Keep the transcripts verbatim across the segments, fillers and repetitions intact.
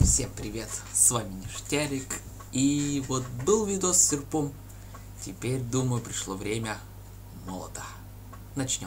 Всем привет, с вами Ништярик. И вот был видос с серпом. Теперь, думаю, пришло время молота. Начнем.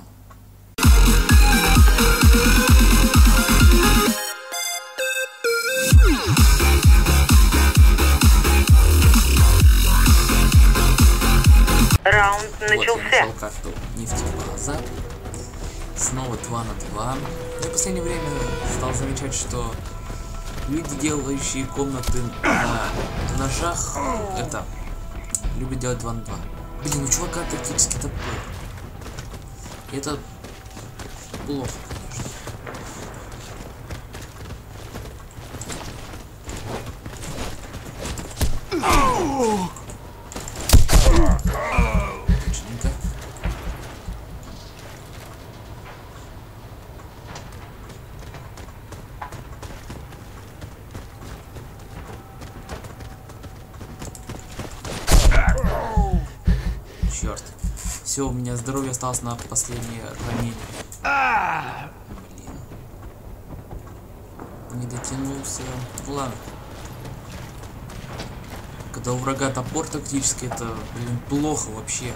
Раунд Вот я начался. нашел карту нефтебаза. Снова два на два. Я в последнее время стал замечать, что люди, делающие комнаты на ножах, это, любят делать два на два. Блин, у чувака тактический топор. И это плохо, конечно. Отличненько. Черт. Все, у меня здоровье осталось на последнее ранение. Блин. Не дотянулся. Ладно. Когда у врага топор тактический, это, блин, плохо вообще.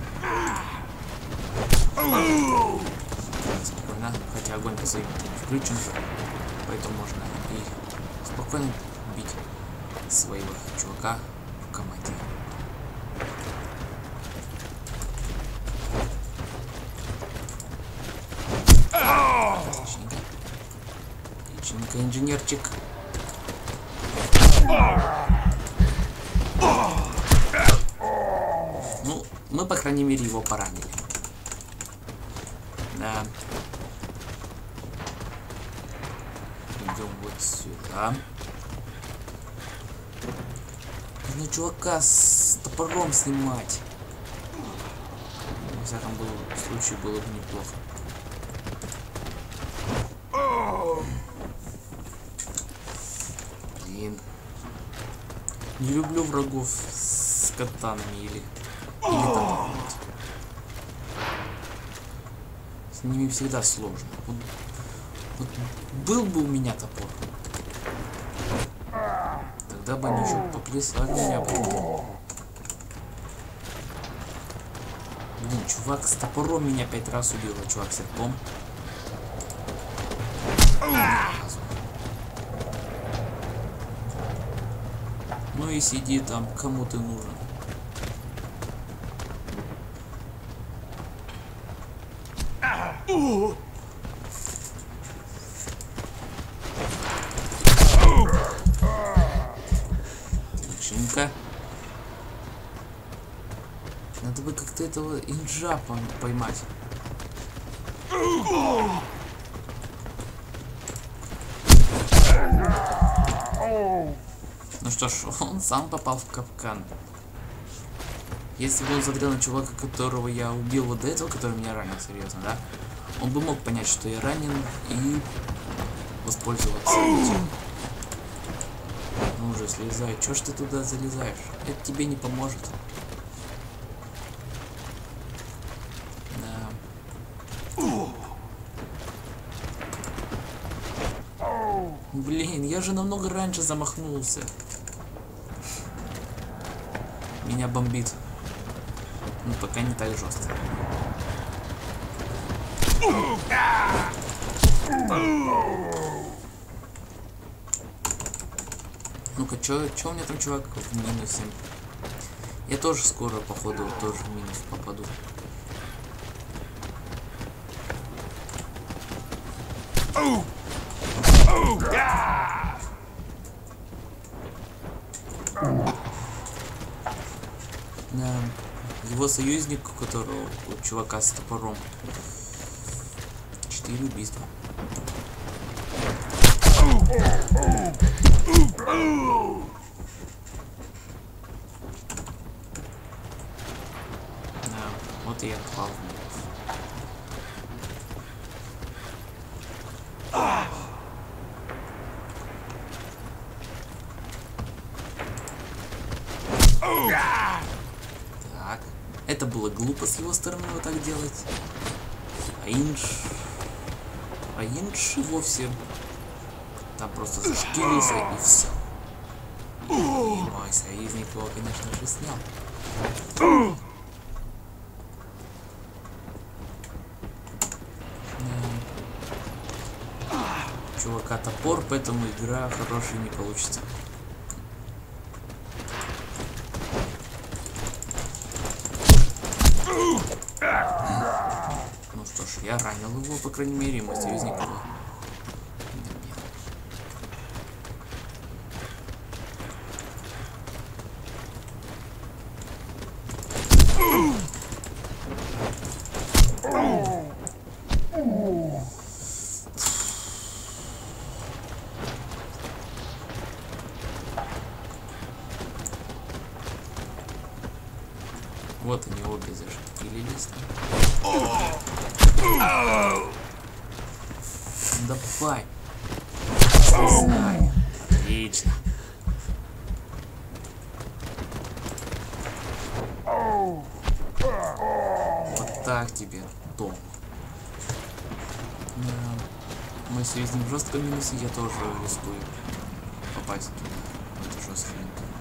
Спокойно. Хотя огонь по своим включен же. Поэтому можно и спокойно бить своего чувака в команде. Отличненько. Отличненько, инженерчик. Ну, мы, по крайней мере, его поранили. Да. Идем вот сюда. Нужно чувака с топором снимать. Во всяком случае, было бы неплохо. Блин. Не люблю врагов с катанами или, или топором. С ними всегда сложно. Вот, вот был бы у меня топор, тогда бы они еще поплясали меня. Блин, чувак с топором меня пять раз убил, а чувак с серпом. Ну и сиди там, кому ты нужен. Отличненько. Надо бы как-то этого инжа поймать. Ну что ж, он сам попал в капкан. Если бы он смотрел на чувака, которого я убил вот до этого, который меня ранил, серьезно, да? Он бы мог понять, что я ранен, и воспользоваться этим. Ну уже, слезай. Чё ж ты туда залезаешь? Это тебе не поможет. Да. Блин, я же намного раньше замахнулся. Меня бомбит. Ну, пока не так жестко. Ну-ка, чё, чё у меня там чувак в минусе? Я тоже скоро, походу, тоже в минус попаду. Да. Его союзник, у которого у чувака с топором, четыре убийства. Да, вот и я отпал в минус. Так, это было глупо с его стороны вот так делать. А инж... А инж вовсе там просто зашкирился и все. И мой союзник его, конечно же, снял. Чувака топор, поэтому игра хорошая не получится. Ну что ж, я ранил его, по крайней мере, мой союзник его. Вот они обе зашкилились. Давай. Слезай. Отлично. Вот так тебе, Том. Да. Мой союзник в жестком минусе, я тоже рискую попасть туда. Это жесткий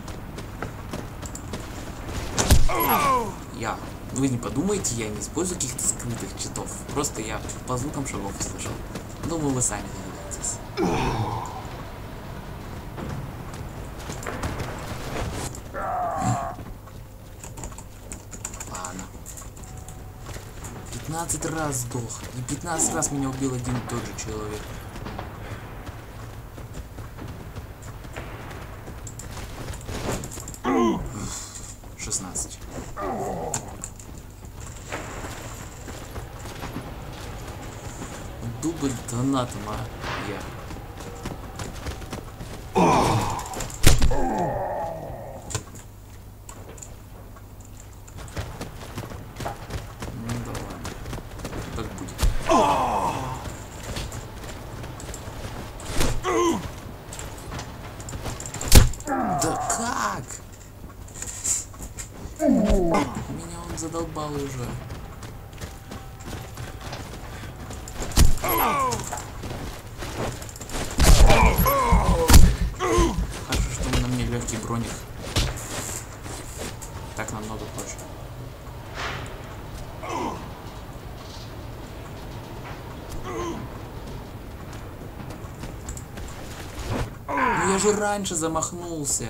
минус. Я. Вы не подумайте, я не использую каких-то скрытых читов. Просто я по звукам шагов услышал. Думаю, вы сами догадаетесь. Ладно. пятнадцать раз сдох. И пятнадцать раз меня убил один и тот же человек. шестнадцать. Дубль донатом, а я. Ну да ладно. Так будет. Да как? Меня он задолбал уже. Хорошо, что на мне легкий броник. Так намного проще. Ну я же раньше замахнулся.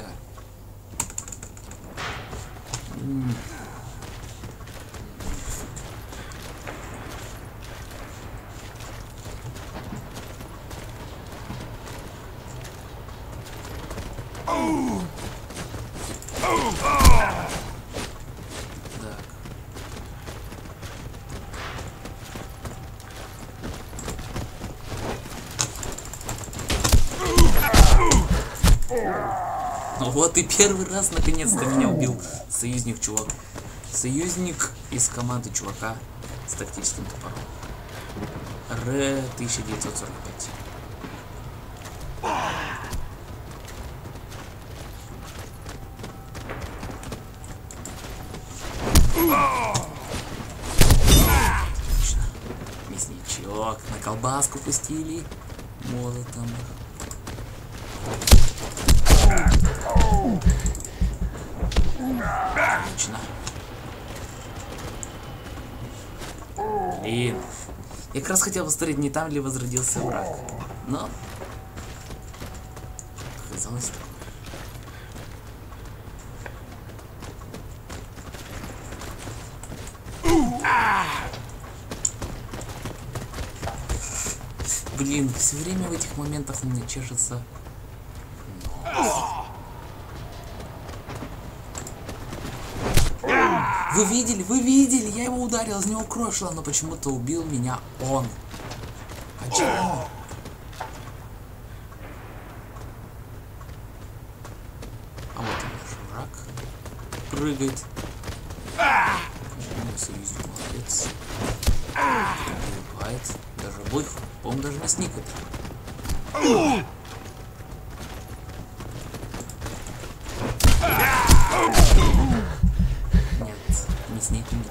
Ну вот и первый раз наконец-то меня убил союзник чувак. Союзник из команды чувака с тактическим топором. Р тысяча девятьсот сорок пять. Отлично. Мясничок. На колбаску пустили. Молотом. Отлично. Блин. Я как раз хотел посмотреть, не там ли возродился враг. Но оказалось так. Блин, все время в этих моментах у меня чешется. Вы видели, вы видели, я его ударил, из него кровь шла, но почему-то убил меня он. Почему? А вот он наш враг. Прыгает. Мой союзник молодец. Убивает. Даже бой, по-моему, даже не сникает. С ней не.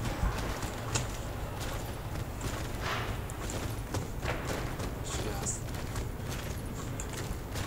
Сейчас.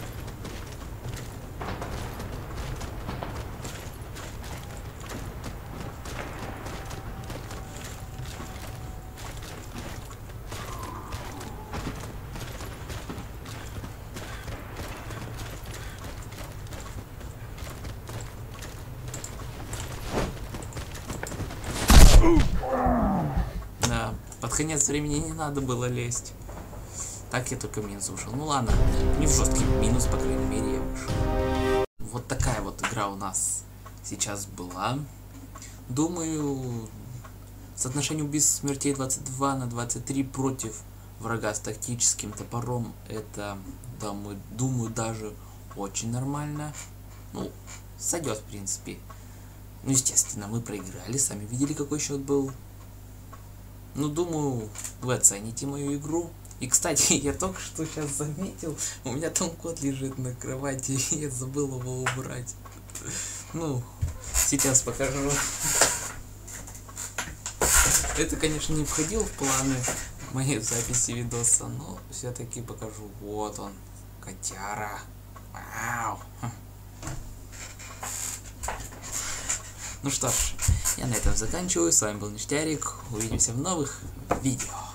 конец времени не надо было лезть. Так я только минус вышел. Ну ладно, не в жесткий минус, по крайней мере, я вышел. Вот такая вот игра у нас сейчас была. Думаю, соотношение убийств смертей двадцать два на двадцать три против врага с тактическим топором, это, да, мы, думаю, даже очень нормально. Ну, сойдет, в принципе. Ну, естественно, мы проиграли, сами видели, какой счет был. Ну, думаю, вы оцените мою игру. И, кстати, я только что сейчас заметил, у меня там кот лежит на кровати, и я забыл его убрать. Ну, сейчас покажу. Это, конечно, не входило в планы моей записи видоса, но все-таки покажу. Вот он, котяра. Вау. Ну что ж, я на этом заканчиваю. С вами был Ништярик. Увидимся в новых видео.